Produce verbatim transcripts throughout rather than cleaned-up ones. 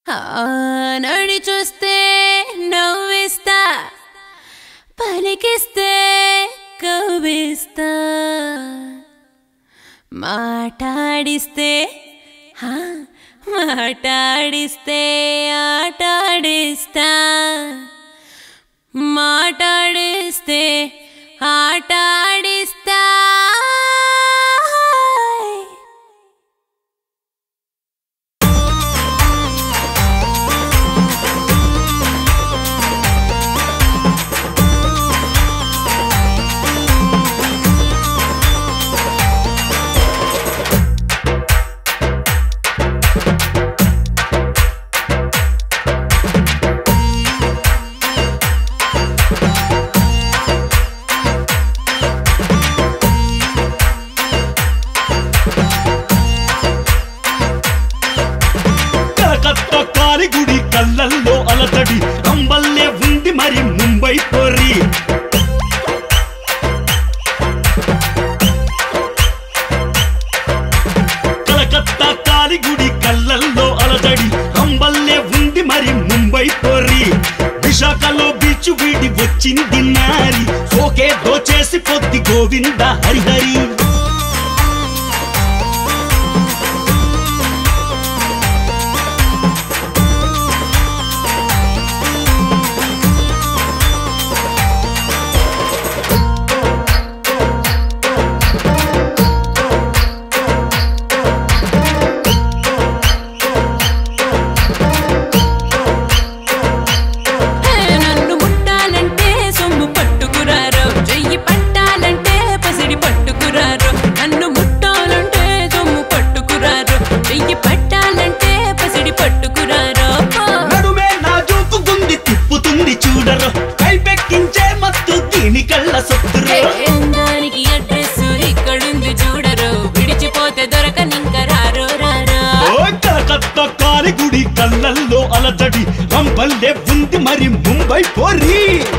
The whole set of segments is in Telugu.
నడి చూస్తే నవ్విస్తా, పలికిస్తే కవ్విస్తా, మాటాడిస్తే మాటాడిస్తే ఆటాడిస్తా, మాటాడిస్తే ఆటాడిస్తా. గుడి కళ్ళల్లో అలతడి రంబల్లే ఉంది మరి ముంబై పోరి. కలకత్తా కాలిగుడి కళ్ళల్లో అలతడి రంబల్లే ఉంది మరి ముంబై పోరి. విశాఖలో బీచ్ వీడి వచ్చింది నారి, సోకే దోచేసి పొద్ది గోవింద హరిహరి. కైపెక్కించే మత్తు దీని కళ్ళ సొత్తురు. దానికి అడ్రస్ ఇక్కడుంది చూడరు, విడిచిపోతే దొరకనింక రారో రారో. కలకత్తా కాలిగుడి కళ్ళల్లో అలజడి రంబల్లే ఉంది మరి ముంబై పోరి.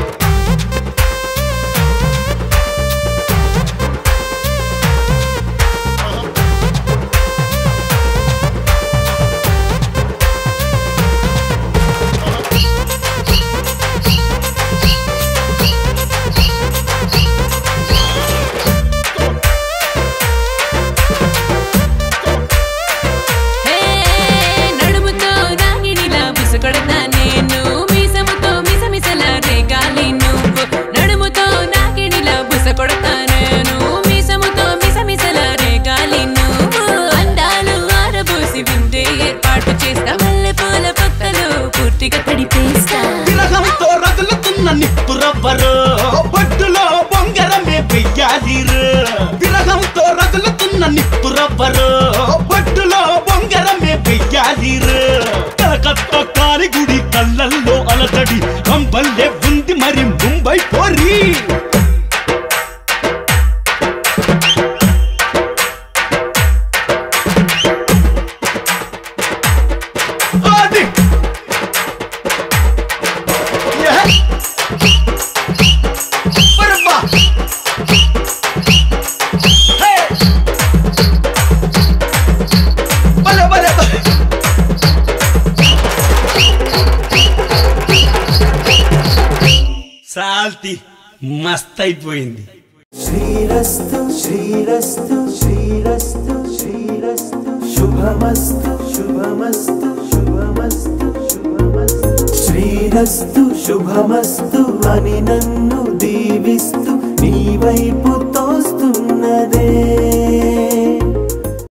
విరహంతో రగులుతున్న నిప్పురవ్వరు, బొడ్డులో బొంగరమే వెయ్యాలిరు. విరహంతో రగులుతున్న నిప్పురవ్వరు, బొడ్డులో బొంగరమే వెయ్యాలిరు. కలకత్తా కాలిగుడి కళ్ళల్లో అలజడి రంబల్లే ఉంది మరి ముంబై పోరి. సాల్తి మస్త్ అయిపోయింది. శ్రీరస్తు శ్రీరస్తు శ్రీరస్తు శ్రీరస్తు శుభమస్తు శుభమస్తు శుభమస్తు శుభమస్తు. శ్రీరస్తు శుభమస్తు అని నన్ను దీవిస్తూ నీ వైపు